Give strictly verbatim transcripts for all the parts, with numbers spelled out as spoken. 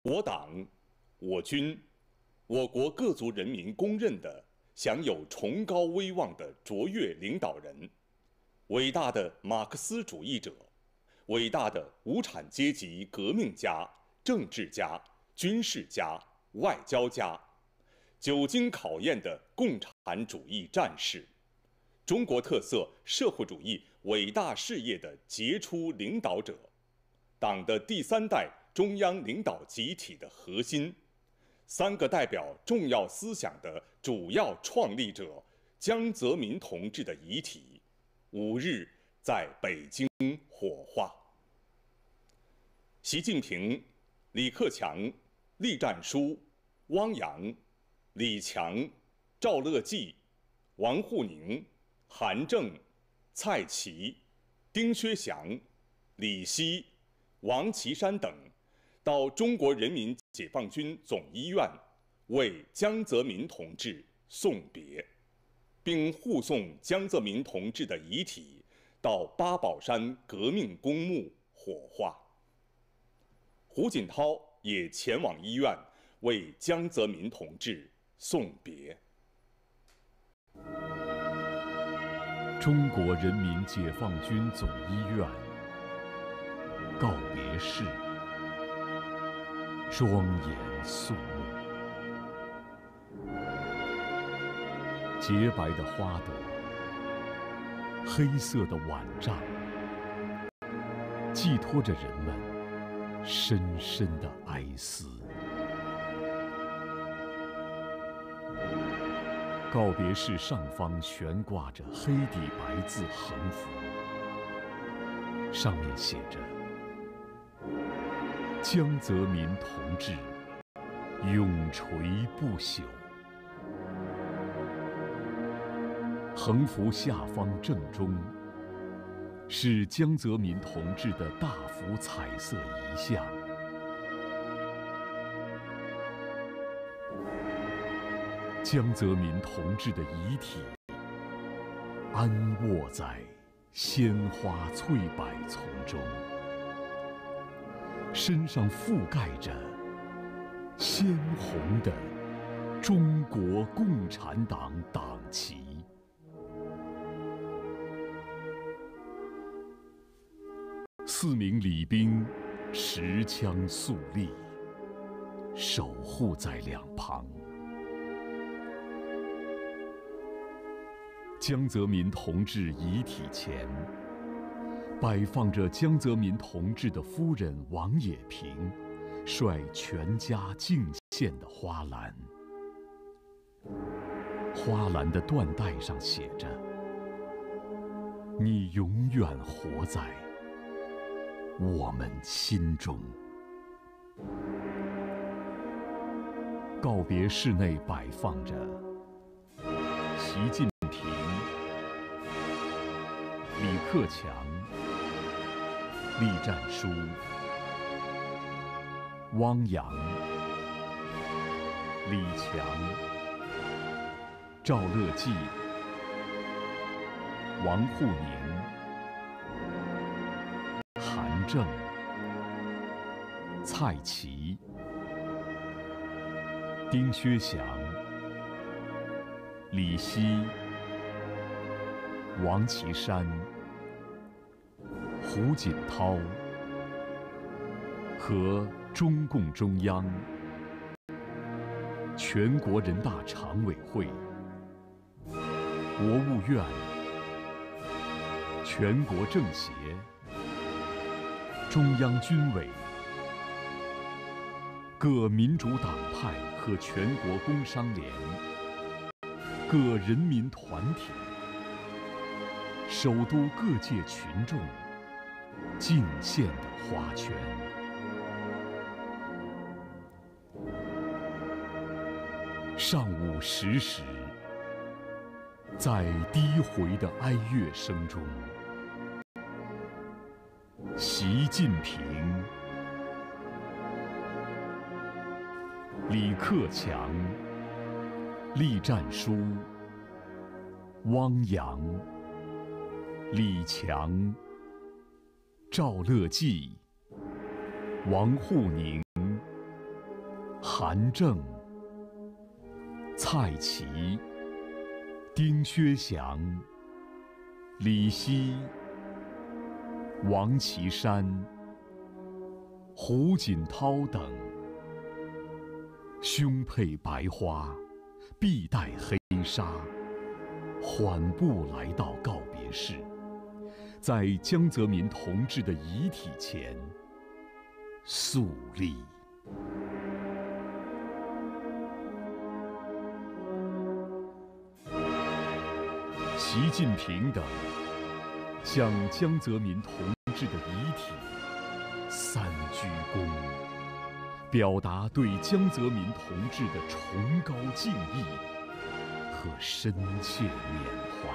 我党、我军、我国各族人民公认的享有崇高威望的卓越领导人，伟大的马克思主义者，伟大的无产阶级革命家、政治家、军事家、外交家，久经考验的共产主义战士，中国特色社会主义伟大事业的杰出领导者，党的第三代中央领导集体的核心，三个代表重要思想的主要创立者江泽民同志的遗体，五日在北京火化。习近平、李克强、栗战书、汪洋、李强、赵乐际、王沪宁、韩正、蔡奇、丁薛祥、李希、王岐山等到中国人民解放军总医院为江泽民同志送别，并护送江泽民同志的遗体到八宝山革命公墓火化。胡锦涛也前往医院为江泽民同志送别。 中国人民解放军总医院告别式，庄严肃穆。洁白的花朵，黑色的碗帐，寄托着人们深深的哀思。告别式上方悬挂着黑底白字横幅，上面写着“江泽民同志永垂不朽”。横幅下方正中是江泽民同志的大幅彩色遗像。江泽民同志的遗体安卧在鲜花翠柏丛中，身上覆盖着鲜红的中国共产党党旗。四名礼兵持枪肃立，守护在两旁。江泽民同志遗体前摆放着江泽民同志的夫人王冶萍率全家敬献的花篮，花篮的缎带上写着“你永远活在我们心中”。告别室内摆放着习近平、李克强、栗战书、汪洋、李强、赵乐际、王沪宁、韩正、蔡奇、丁薛祥、李希、王岐山、胡锦涛和中共中央、全国人大常委会、国务院、全国政协、中央军委、各民主党派和全国工商联、各人民团体、首都各界群众敬献的花圈。上午十时，在低回的哀乐声中，习近平、李克强、栗战书、汪洋、李强、赵乐际、王沪宁、 韩正、蔡奇、丁薛祥、李希、王岐山、胡锦涛等，胸佩白花，臂带黑纱，缓步来到告别室，在江泽民同志的遗体前肃立。习近平等向江泽民同志的遗体三鞠躬，表达对江泽民同志的崇高敬意和深切缅怀。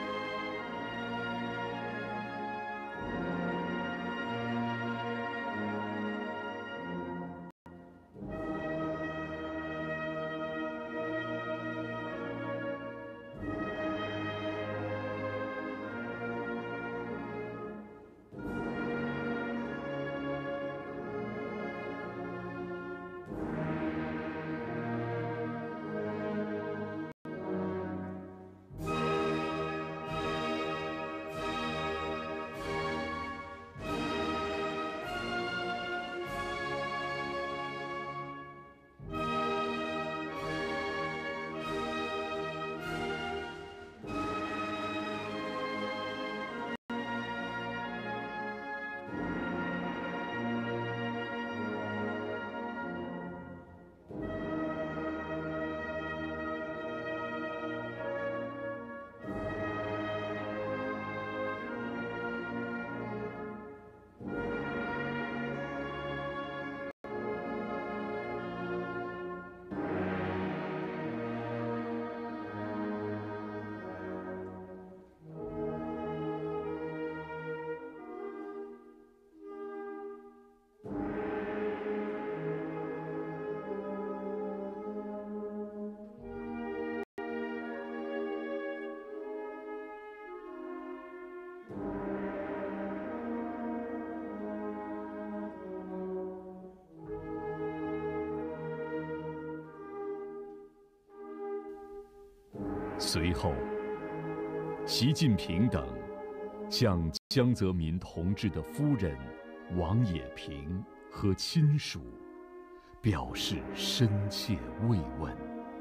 随后，习近平等向江泽民同志的夫人王冶萍和亲属表示深切慰问。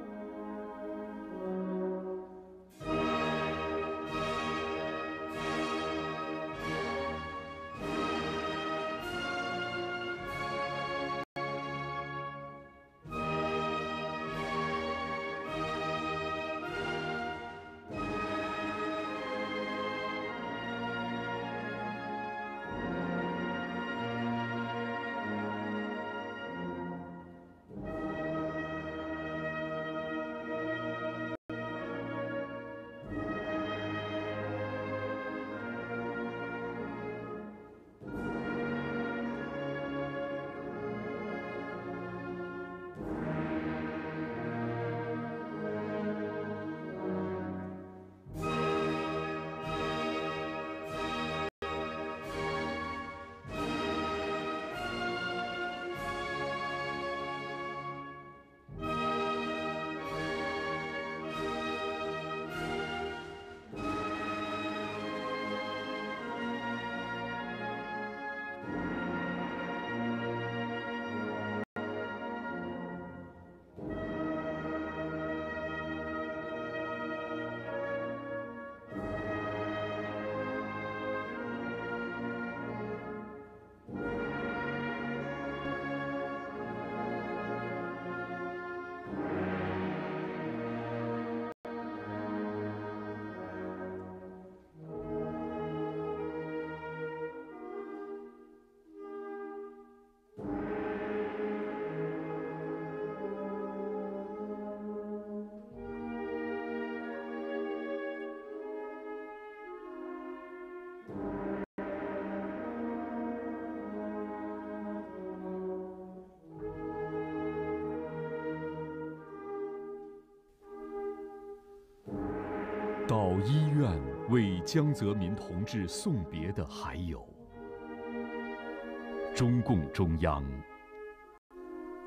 到医院为江泽民同志送别的还有中共中央、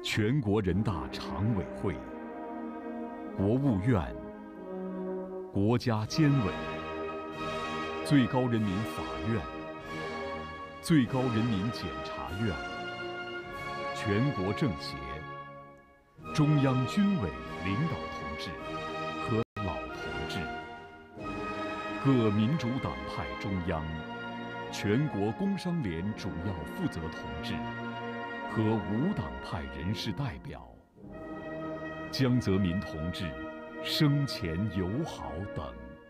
全国人大常委会、国务院、国家监委、最高人民法院、最高人民检察院、全国政协、中央军委领导同志和老同志，各民主党派中央、全国工商联主要负责同志和无党派人士代表，江泽民同志生前友好等。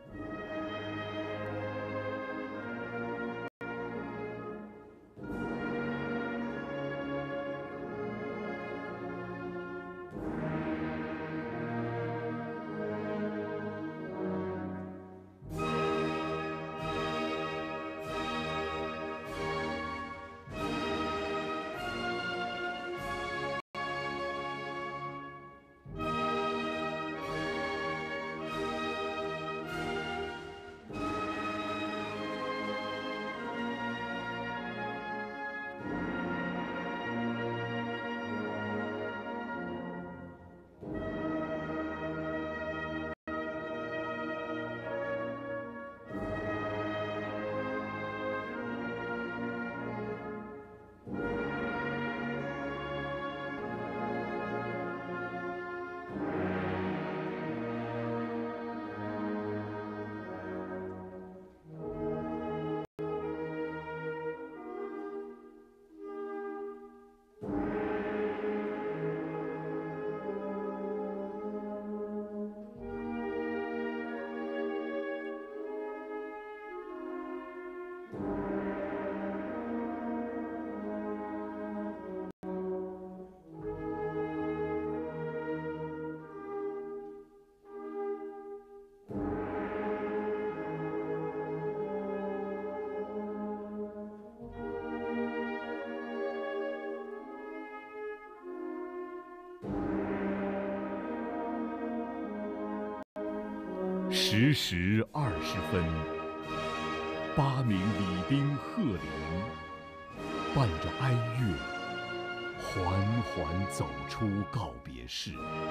十时二十分，八名礼兵贺灵，伴着哀乐，缓缓走出告别室。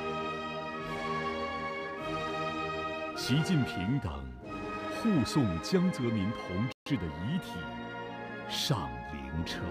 习近平等护送江泽民同志的遗体上灵车。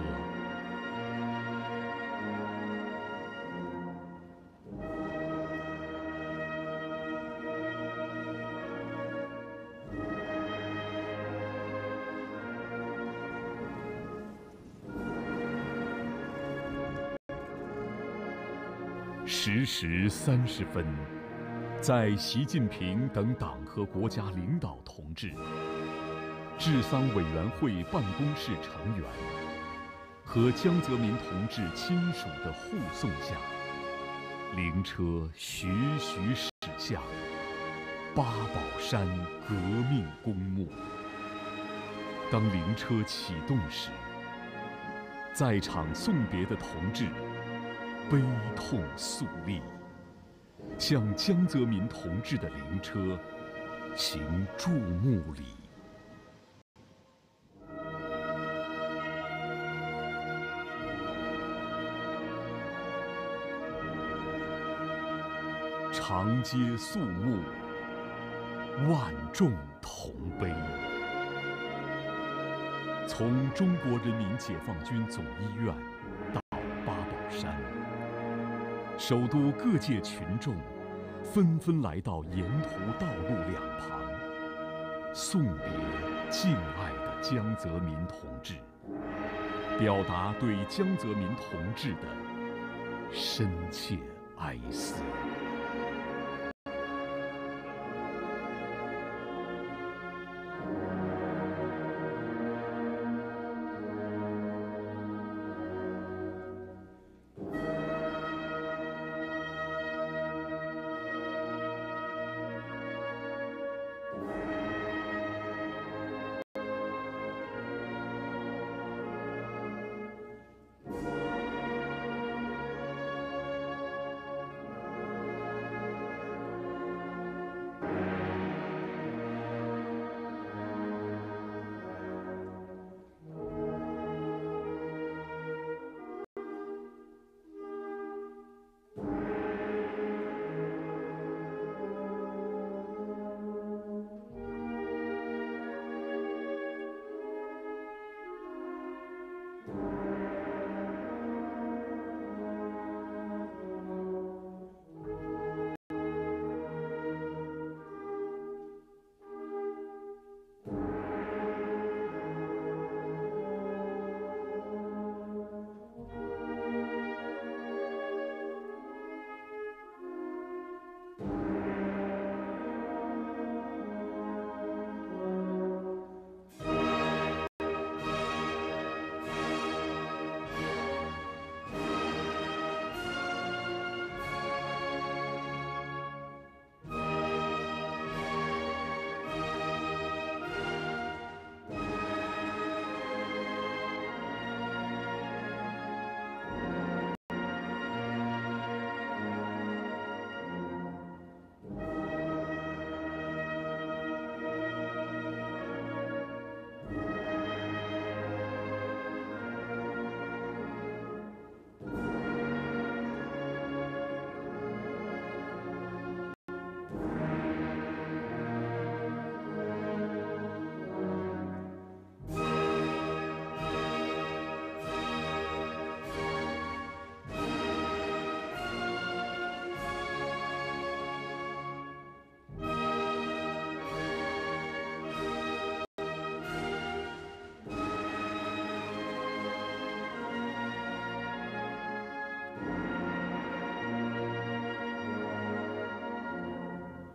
十时三十分，在习近平等党和国家领导同志、治丧委员会办公室成员和江泽民同志亲属的护送下，灵车徐徐驶向八宝山革命公墓。当灵车启动时，在场送别的同志悲痛肃立，向江泽民同志的灵车行注目礼。长街肃穆，万众同悲。从中国人民解放军总医院到八宝山，首都各界群众纷纷来到沿途道路两旁，送别敬爱的江泽民同志，表达对江泽民同志的深切哀思。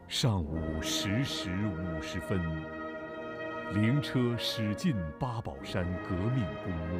上午十时五十分，灵车驶进八宝山革命公墓。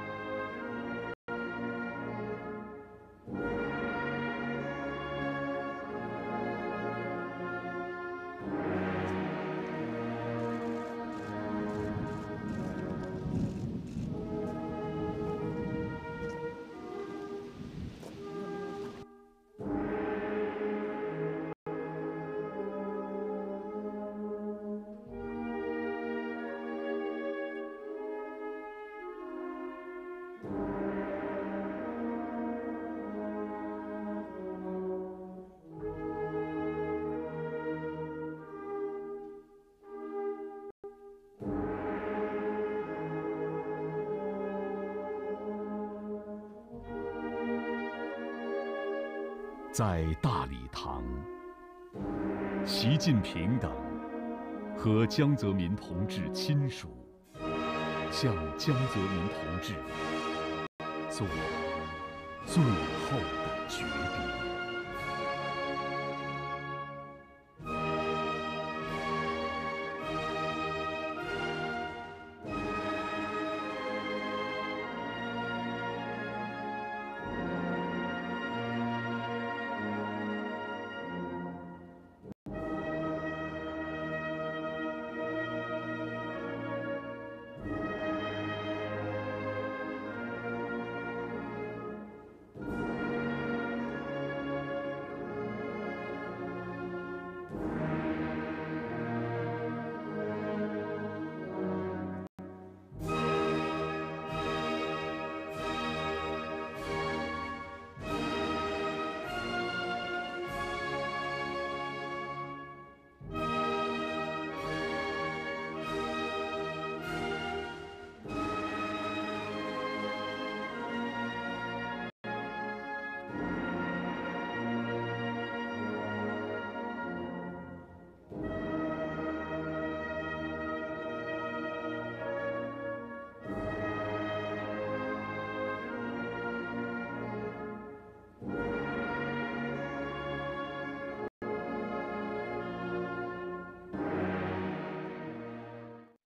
在大礼堂，习近平等和江泽民同志亲属向江泽民同志做最后的诀别。